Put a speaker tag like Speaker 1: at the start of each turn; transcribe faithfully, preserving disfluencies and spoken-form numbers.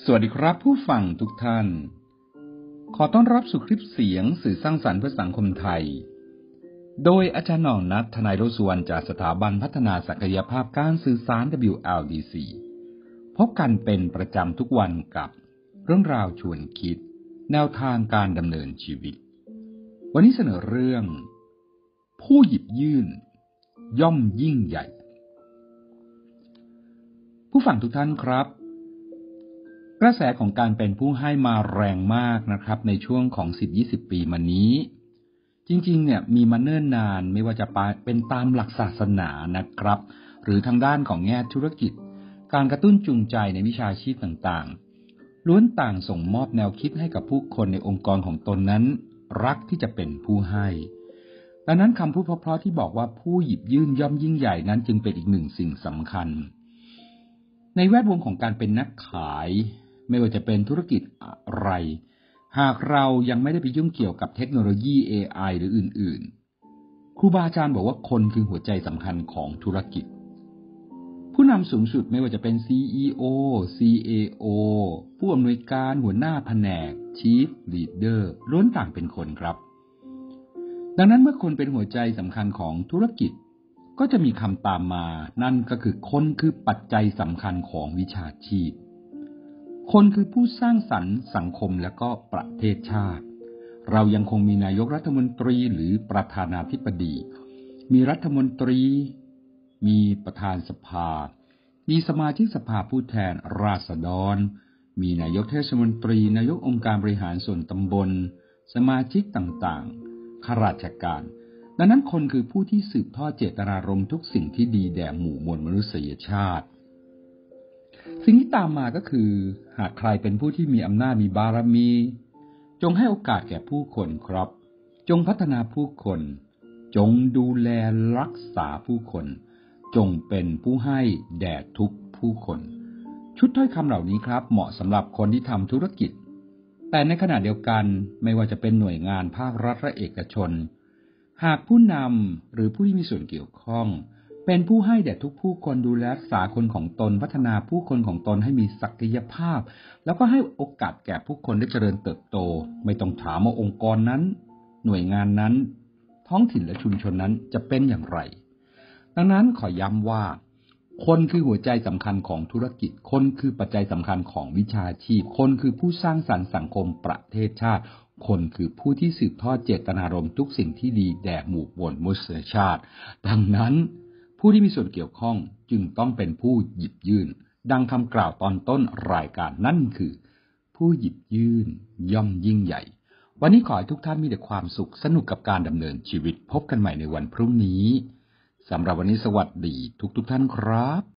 Speaker 1: สวัสดีครับผู้ฟังทุกท่านขอต้อนรับสู่คลิปเสียงสื่อสร้างสรรค์เพื่อสังคมไทยโดยอาจารย์หน่องนัททนายโรสุวรรณจากสถาบันพัฒนาศักยภาพการสื่อสาร ดับเบิลยู แอล ดี ซี พบกันเป็นประจำทุกวันกับเรื่องราวชวนคิดแนวทางการดำเนินชีวิตวันนี้เสนอเรื่องผู้หยิบยื่นย่อมยิ่งใหญ่ผู้ฟังทุกท่านครับกระแสของการเป็นผู้ให้มาแรงมากนะครับในช่วงของ สิบถึงยี่สิบ ปีมานี้จริงๆเนี่ยมีมาเนิ่นนานไม่ว่าจะเป็นตามหลักศาสนานะครับหรือทางด้านของแง่ธุรกิจการกระตุ้นจูงใจในวิชาชีพต่างๆล้วนต่างส่งมอบแนวคิดให้กับผู้คนในองค์กรของตนนั้นรักที่จะเป็นผู้ให้ดังนั้นคำพูดเพราะๆที่บอกว่าผู้หยิบยื่นย่อมยิ่งใหญ่นั้นจึงเป็นอีกหนึ่งสิ่งสำคัญในแวดวงของการเป็นนักขายไม่ว่าจะเป็นธุรกิจอะไรหากเรายังไม่ได้ไปยุ่งเกี่ยวกับเทคโนโลยี เอ ไอ หรืออื่นๆครูบาอาจารย์บอกว่าคนคือหัวใจสำคัญของธุรกิจผู้นำสูงสุดไม่ว่าจะเป็น ซี อี โอ ซี เอ โอ ผู้อำนวยการหัวหน้าแผนก Chief Leader ล้วนต่างเป็นคนครับดังนั้นเมื่อคนเป็นหัวใจสำคัญของธุรกิจก็จะมีคำตามมานั่นก็คือคนคือปัจจัยสำคัญของวิชาชีพคนคือผู้สร้างสรรค์สังคมและก็ประเทศชาติเรายังคงมีนายกรัฐมนตรีหรือประธานาธิบดีมีรัฐมนตรีมีประธานสภามีสมาชิกสภาผู้แทนราษฎรมีนายกเทศมนตรีนายกองค์การบริหารส่วนตำบลสมาชิกต่างๆข้าราชการดังนั้นคนคือผู้ที่สืบทอดเจตนารมณ์ทุกสิ่งที่ดีแด่หมู่มวลมนุษยชาติสิ่งที่ตามมาก็คือหากใครเป็นผู้ที่มีอำนาจมีบารมีจงให้โอกาสแก่ผู้คนครับจงพัฒนาผู้คนจงดูแลรักษาผู้คนจงเป็นผู้ให้แด่ทุกผู้คนชุดถ้อยคำเหล่านี้ครับเหมาะสำหรับคนที่ทำธุรกิจแต่ในขณะเดียวกันไม่ว่าจะเป็นหน่วยงานภาครัฐและเอกชนหากผู้นำหรือผู้ที่มีส่วนเกี่ยวข้องเป็นผู้ให้แด่ทุกผู้คนดูแลรักษาคนของตนพัฒนาผู้คนของตนให้มีศักยภาพแล้วก็ให้โอกาสแก่ผู้คนได้เจริญเติบโตไม่ต้องถามว่าองค์กรนั้นหน่วยงานนั้นท้องถิ่นและชุมชนนั้นจะเป็นอย่างไรดังนั้นขอย้ำว่าคนคือหัวใจสำคัญของธุรกิจคนคือปัจจัยสำคัญของวิชาชีพคนคือผู้สร้างสรรค์สังคมประเทศชาติคนคือผู้ที่สืบทอดเจตนารมณ์ทุกสิ่งที่ดีแด่หมู่มวลมนุษยชาติดังนั้นผู้ที่มีส่วนเกี่ยวข้องจึงต้องเป็นผู้หยิบยื่นดังคำกล่าวตอนต้นรายการนั่นคือผู้หยิบยื่นย่อมยิ่งใหญ่วันนี้ขอให้ทุกท่านมีแต่ความสุขสนุกกับการดำเนินชีวิตพบกันใหม่ในวันพรุ่งนี้สำหรับวันนี้สวัสดีทุกๆท่านครับ